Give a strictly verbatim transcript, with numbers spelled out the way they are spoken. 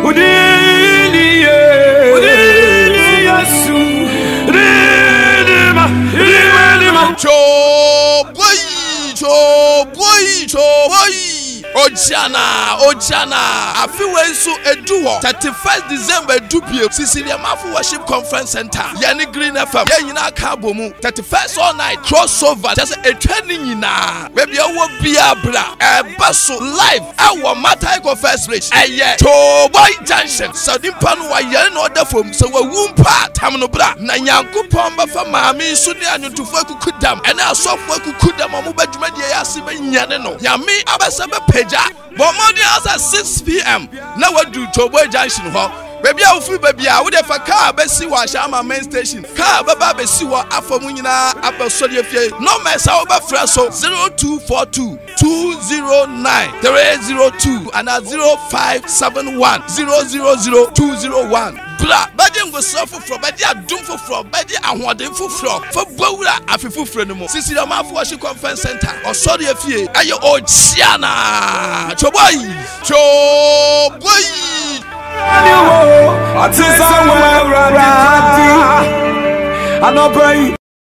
Udini Udini Yesu Udini Udini Cho boy Cho boy Cho boy Ojana, Ojana, I feel way so a duo. thirty-first December, Dupio, Sicilia Mafu Worship Conference Center, Yanni Green F M, Yanina Kabomu, thirty-first all night, crossover, just a training in a baby, I will be a bra, a basso live, our Mataiko first race, a yet, to White Junction, so the Panua Yan order from so a womb part, Tamino Bra, Nanyanku Pomba for Mammy, Sunia, and to Foku Kudam, and our software Kudam, Mubajumadia Yasiba Yanino, Yami Abasaba Page. But morning at six p m Now what do Toboy Junction Hall? Baby, I'll feel baby. I would have a car, Bessie Washama main station. Car, Baba Bessiwa, Afamunina, Apple Sodia. No mess over Frasso zero two four two two zero nine three zero two and at zero five seven one zero zero zero two zero one. Bra, Badian was suffer from Badia Dumfo from Badia and what they for from for Bola Afifu Frenemo. Sicilia Mafu Worship Conference Center or sorry if you are your old Siana. Choboy, Choboy. I